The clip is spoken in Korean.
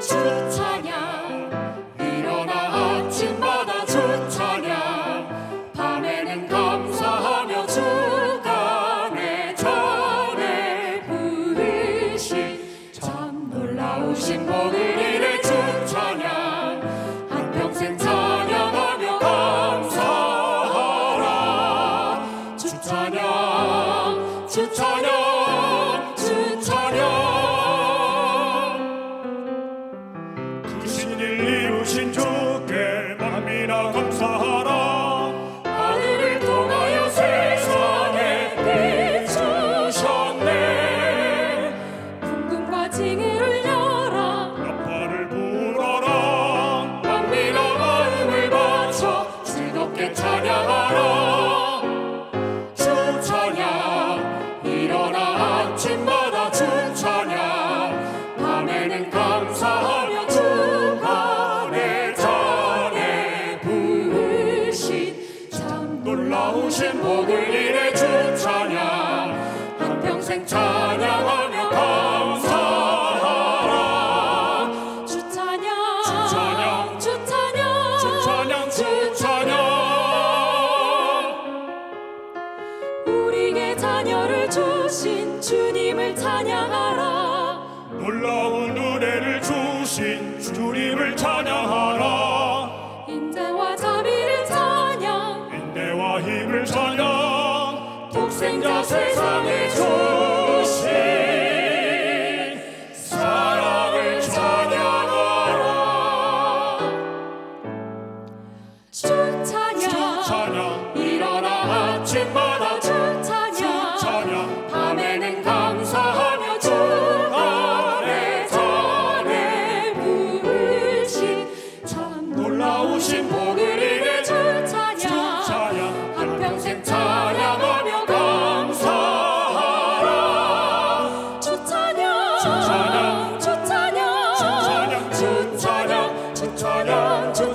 주찬양 일어나 아침마다 주찬양 밤에는 감사하며 주가 내 전에 부르신 참 놀라우신 복을 이래 주찬양 한평생 찬양하며 감사하라 주찬양 주찬양 주찬양 크신 일 이루신 주께 마음이나 감사하라 하늘을 통하여 세상에 비추셨네 궁금과 징을 열어 나팔을 불어라 만민아 마음을 바쳐 즐겁게 찬양하라 주찬양 일어나 아침마다 주찬양 밤에는 감사하며 주가 내 전에 부으신 참 놀라우신 복을 이래 주찬양 한평생 찬양하며 감사하라 주찬양 주찬양 주찬양 주찬양 주찬양 우리에게 자녀를 주신 주님을 찬양하라 놀라운 은혜를 주신 주님을 찬양하라 인자와 자비를 찬양 인내와 힘을 찬양 독생자 세상에 주신 사랑을 찬양하라 주찬양 일어나 아침마다 주찬양 밤에는 감사하며 주가 내 전에 부으신 참 놀라우신 복을 이래 주찬양 한평생 찬양하며 감사하라 주찬양 주찬양 주찬양 주찬양 주찬양 주찬양